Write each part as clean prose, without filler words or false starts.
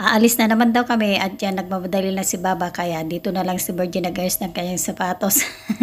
Aalis na naman daw kami at yan nagmamadali na si Baba kaya dito na lang si Virgin nag-ayos ng kanyang sapatos.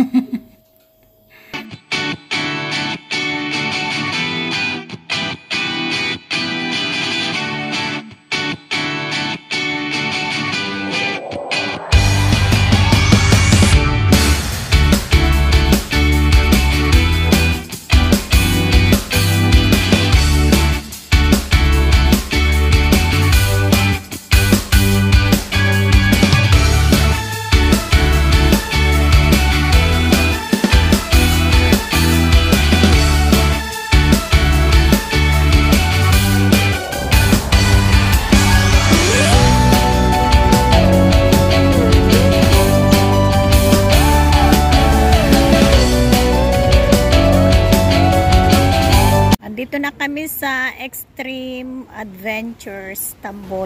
Dito na kami sa Extreme Adventures Tambol.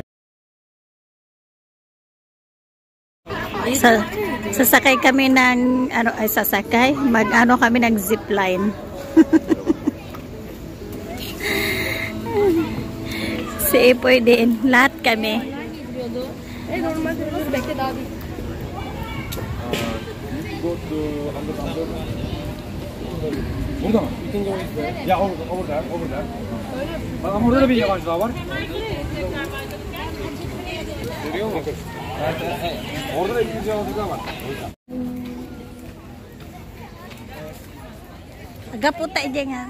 Sasakay kami ng mag-ano kami ng zipline. Si Ipoy din, lahat kami. Burada mı? Ya orada. Bak ama orada da bir yabancı daha var. Görüyor musun? Orada da İngilizce yabancı daha var. Agak puta aja nga.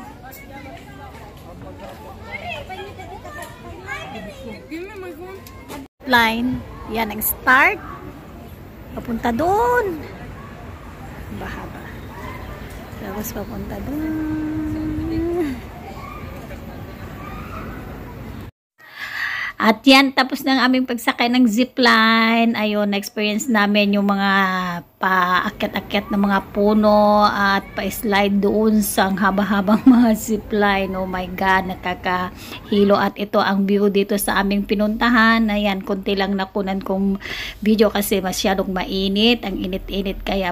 Line. Yan ang start. Papunta doon. Bahaba. Tapos papunta doon. At yan, tapos ng aming pagsakay ng zipline. Ayun, na-experience namin yung mga paakyat-akyat ng mga puno at pa-slide doon sa haba-habang mga zipline. Oh my God, nakakahilo. At ito ang view dito sa aming pinuntahan. Ayan, konti lang nakunan kong video kasi masyadong mainit. Ang init-init kaya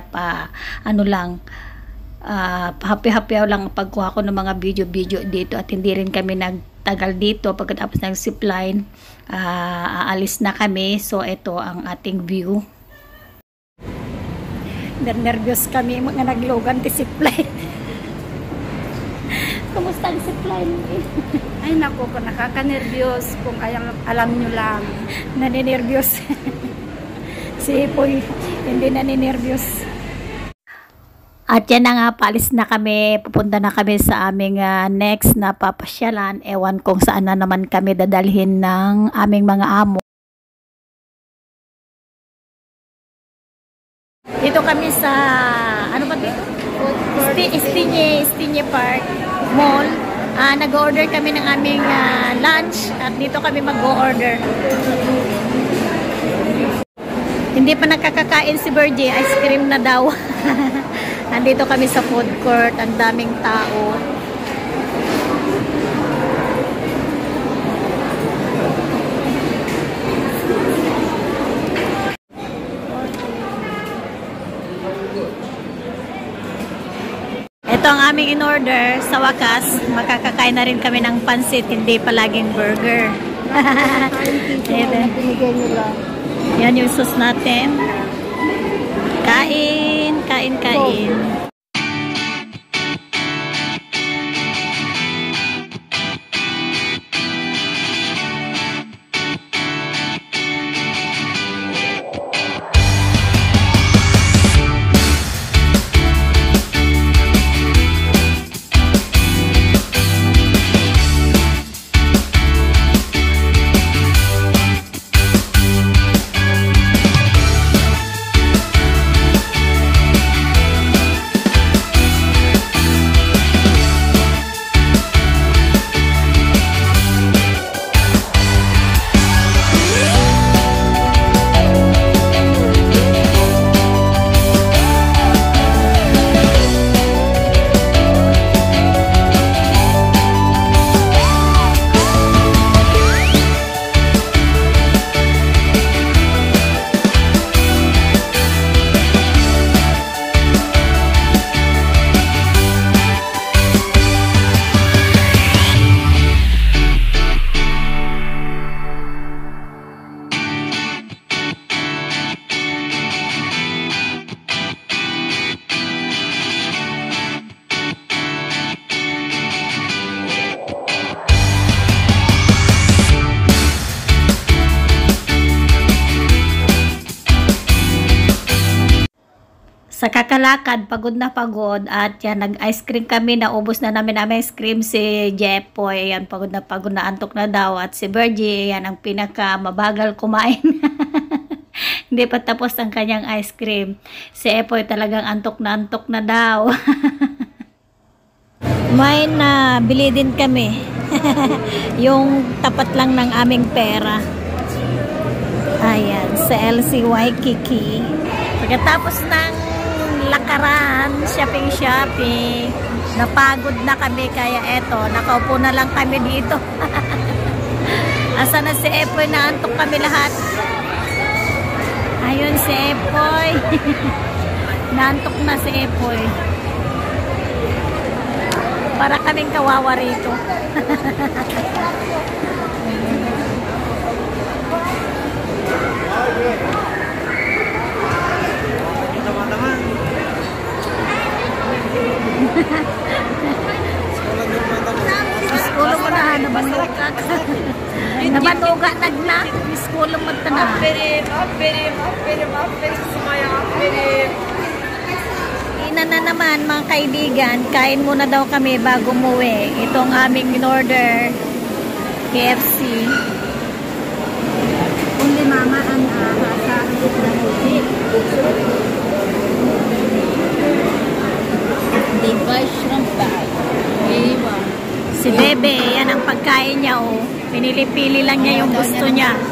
happy-happy lang ang pagkuha ko ng mga video dito at hindi rin kami nagtagal dito. Pagkatapos ng zipline, aalis na kami. So ito ang ating view. Nervyos kami mga naglogan ti zipline. Kumusta ang zipline? Ay naku, nakaka-nervyos kung alam nyo lang. Naninervyos. Si Ipoy hindi naninervyos. At yan na nga, paalis na kami, pupunta na kami sa aming next na papasyalan. Ewan kung saan na naman kami dadalhin ng aming mga amo. Dito kami sa, ano ba dito? Estinye Park Mall. Nag-order kami ng aming lunch at dito kami mag-order. Hindi pa nakakakain si Virgie, ice cream na daw. Nandito kami sa food court, ang daming tao. Ito ang aming in-order. Sa wakas, makakakain na rin kami ng pansit, hindi palaging burger. Yan yung sauce natin. Kain. Sa kakalakad, pagod na pagod. At yan, nag-ice cream kami. Naubos na namin ang ice cream si Jepoy. Yan, pagod na antok na daw. At si Virgie, yan ang pinaka mabagal kumain. Hindi pa tapos ang kanyang ice cream. Si Epoy talagang antok na daw. May nabili din kami. Yung tapat lang ng aming pera. Ayan, sa LC Waikiki. Pagkatapos ng lakaran, shopping, napagod na kami, kaya eto, nakaupo na lang kami dito. Asa na si Epoy? Naantok kami lahat. Ayun si Epoy. Naantok na si Epoy. Para kaming kawawa rito. Skulo mo na, nabanuga ka. Nabanuga nagna. Skulo mo na. Ina na naman mga kaibigan, kain muna daw kami bago umuwi. Itong aming in-order KFC. Kundi mama ang sa Si Bebe, yan ang pagkain niya, oh. Pinili-pili lang niya yung gusto niya.